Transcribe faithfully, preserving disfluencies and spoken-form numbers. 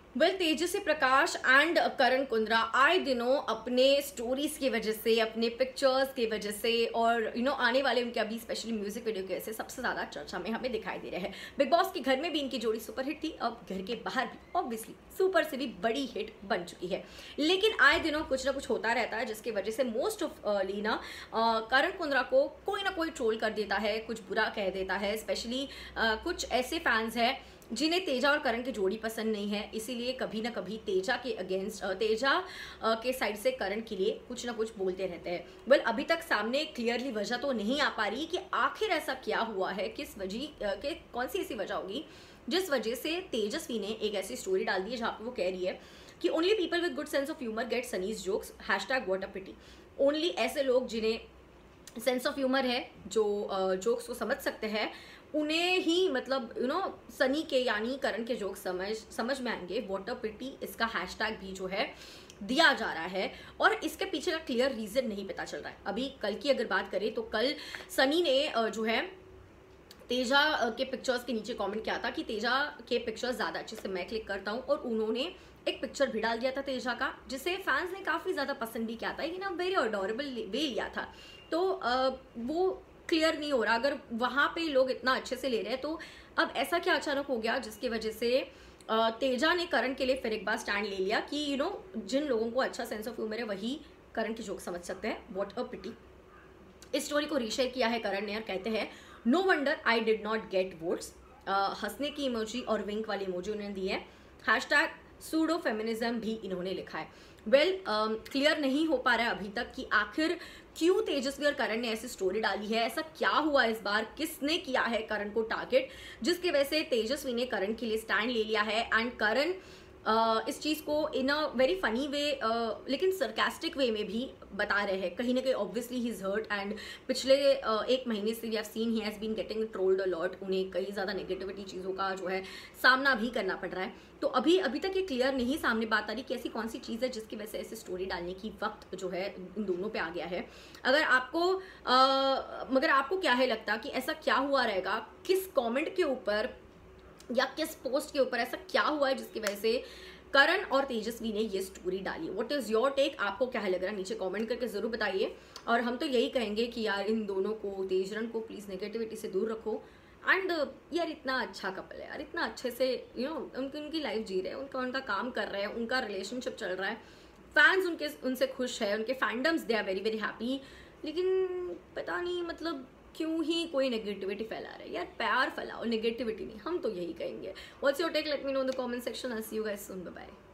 Well Tejasswi Prakash and Karan Kundrra आए दिनों अपने स्टोरीज की वजह से, अपने पिक्चर्स की वजह से और यू you नो know, आने वाले उनके अभी स्पेशली म्यूजिक वीडियो की वजह से सबसे ज्यादा चर्चा में हमें दिखाई दे रहे हैं। बिग बॉस के घर में भी इनकी जोड़ी सुपरहिट थी, अब घर के बाहर भी ऑब्वियसली सुपर से भी बड़ी हिट बन चुकी है। लेकिन आए दिनों कुछ ना कुछ होता रहता है जिसकी वजह से मोस्ट ऑफ लीना करण कुंद्रा को कोई ना कोई ट्रोल कर देता है, कुछ बुरा कह देता है। स्पेशली कुछ ऐसे फैंस हैं जिन्हें तेजा और करण की जोड़ी पसंद नहीं है, इसीलिए कभी ना कभी तेजा के अगेंस्ट, तेजा के साइड से करण के लिए कुछ ना कुछ बोलते रहते हैं। वेल अभी तक सामने क्लियरली वजह तो नहीं आ पा रही कि आखिर ऐसा क्या हुआ है, किस वजह के कौन सी ऐसी वजह होगी जिस वजह से तेजस्वी ने एक ऐसी स्टोरी डाल दी है जहाँ पर वो कह रही है कि only people with good sense of humour get Sunny's jokes, hashtag what a pity. Only ऐसे लोग जिन्हें सेंस ऑफ ह्यूमर है, जो जोक्स uh, को समझ सकते हैं, उन्हें ही मतलब यू नो सनी के यानी करण के जोक्स समझ समझ में आएंगे। व्हाट अ पिटी इसका हैशटैग भी जो है दिया जा रहा है और इसके पीछे का क्लियर रीजन नहीं पता चल रहा है। अभी कल की अगर बात करें तो कल सनी ने जो है तेजा के पिक्चर्स के नीचे कमेंट किया था कि तेजा के पिक्चर्स ज़्यादा अच्छे से मैं क्लिक करता हूँ, और उन्होंने एक पिक्चर भी डाल दिया था तेजा का जिसे फैंस ने काफ़ी ज़्यादा पसंद भी किया था, ये ना वेरी अडोरेबल वे लिया था। तो वो क्लियर नहीं हो रहा, अगर वहाँ पे लोग इतना अच्छे से ले रहे हैं तो अब ऐसा क्या अचानक हो गया जिसकी वजह से तेजा ने करण के लिए फिर एक बार स्टैंड ले लिया कि यू नो जिन लोगों को अच्छा सेंस ऑफ ह्यूमर है वही करण की जोक समझ सकते हैं। What a pity. इस स्टोरी को रीशेयर किया है करण ने और कहते हैं no wonder I did not get votes. हंसने की इमोजी और विंक वाली इमोजी उन्होंने दी है। हैशटैग सूडो फेमिनिज्म भी इन्होंने लिखा है। वेल क्लियर नहीं हो पा रहा है अभी तक कि आखिर क्यों तेजस्वी और करण ने ऐसी स्टोरी डाली है, ऐसा क्या हुआ इस बार, किसने किया है करण को टारगेट जिसकी वजह से तेजस्वी ने करण के लिए स्टैंड ले लिया है एंड करण Uh, इस चीज़ को इन अ वेरी फनी वे लेकिन सरकास्टिक वे में भी बता रहे हैं। कहीं ना कहीं obviously he is hurt and पिछले uh, एक महीने से we have seen he has been getting trolled a lot. उन्हें कई ज़्यादा नेगेटिविटी चीज़ों का जो है सामना भी करना पड़ रहा है। तो अभी अभी तक ये क्लियर नहीं सामने बात आ रही कि ऐसी कौन सी चीज़ है जिसकी वजह से ऐसी स्टोरी डालने की वक्त जो है इन दोनों पे आ गया है। अगर आपको uh, मगर आपको क्या है लगता कि ऐसा क्या हुआ रहेगा, किस कॉमेंट के ऊपर या किस पोस्ट के ऊपर ऐसा क्या हुआ है जिसकी वजह से करण और तेजस्वी ने ये स्टोरी डाली। व्हाट इज योर टेक, आपको क्या लग रहा है नीचे कमेंट करके जरूर बताइए। और हम तो यही कहेंगे कि यार इन दोनों को, तेजरन को प्लीज नेगेटिविटी से दूर रखो। एंड यार इतना अच्छा कपल है यार, इतना अच्छे से यू नो उनकी उनकी लाइफ जी रहे हैं, उनका उनका काम कर रहे हैं, उनका रिलेशनशिप चल रहा है, फैंस उनके उनसे खुश है, उनके fandoms they are very very happy. लेकिन पता नहीं मतलब क्यों ही कोई नेगेटिविटी फैला रहा है। यार प्यार फैलाओ, नेगेटिविटी नहीं, हम तो यही कहेंगे। What's your take, let me know in the comment section. I see you guys soon, bye bye.